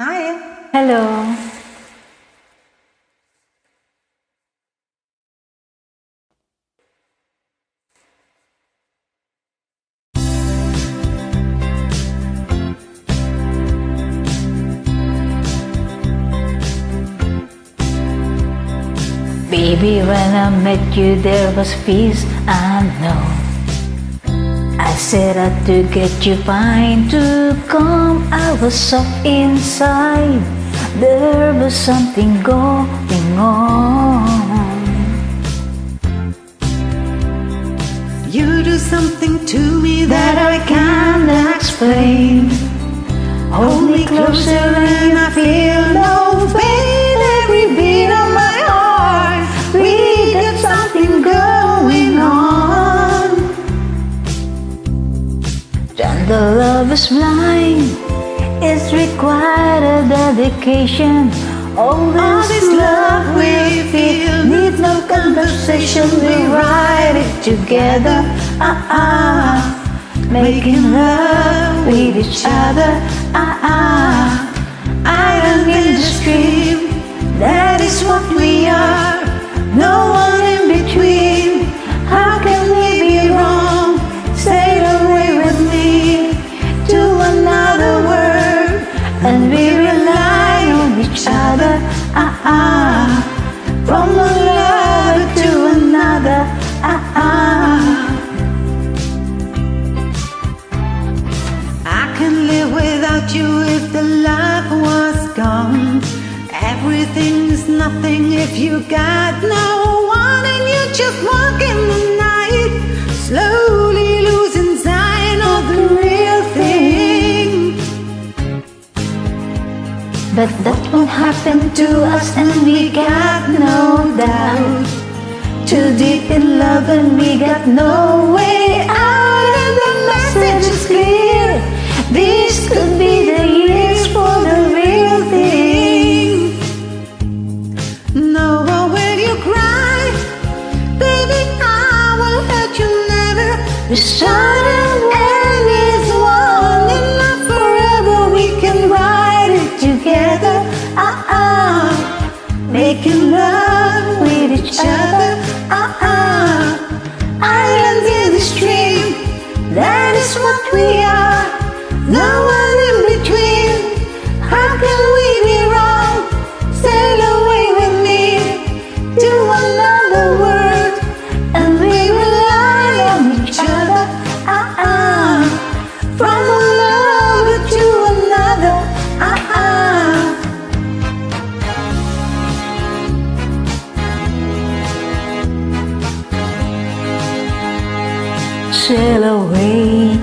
Hi. Hello. Baby, when I met you, there was peace and no. I set out to get you fine to come. I was soft inside. There was something going on. You do something to me that I can't explain. Hold me closer and I feel no pain. Every beat of my heart, we got something going on. Gentle love is blind. It's required a dedication. All this love we feel needs no conversation. We write it together. Making love with each other. Island in the stream. That is what we are. No one in between. How can we be wrong? Sail away with me to another world, and we rely on each other. From one lover to another. I can live without you if the love was gone. Everything is nothing if you got no one, and you just walk in the night, slowly losing sight of the real thing. But that won't happen to us, and we got no doubt. Too deep in love and we got no way out, and the message is clear. This could be the years for the real thing. No, will you cry? Baby, I will hurt you never. We started and it's one, and not forever. We can ride it together. Making love with each other. Islands in the stream. That is what we are. No one in between. How can we be wrong? Sail away with me to another world, and we rely on each other. From one lover to another. Sail away.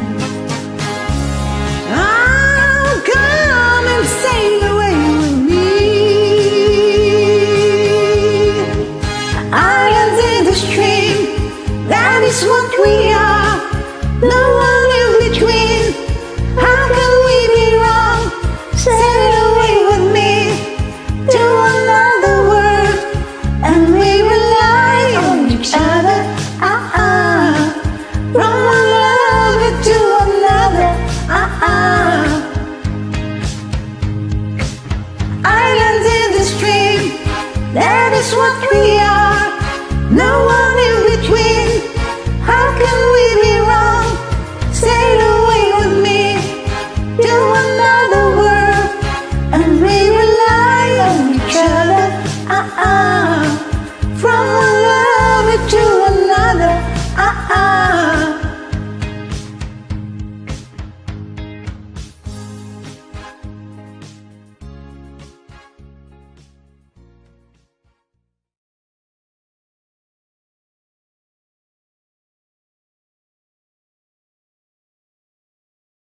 Oh, come and sail away with me. Islands in the stream. That is what we are. No one in between. How can we be wrong? Sail away with me to another world, and we rely on each other. From one lover to another. Islands in the stream. That is what we are. No one in between. How can we be